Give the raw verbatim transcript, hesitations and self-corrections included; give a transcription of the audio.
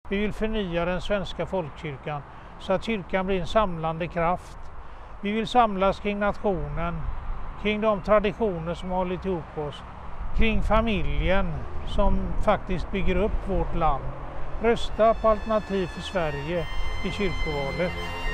Vi vill förnya den svenska folkkyrkan så att kyrkan blir en samlande kraft. Vi vill samlas kring nationen, kring de traditioner som har hållit ihop oss, kring familjen som faktiskt bygger upp vårt land. Rösta på Alternativ för Sverige i kyrkovalet.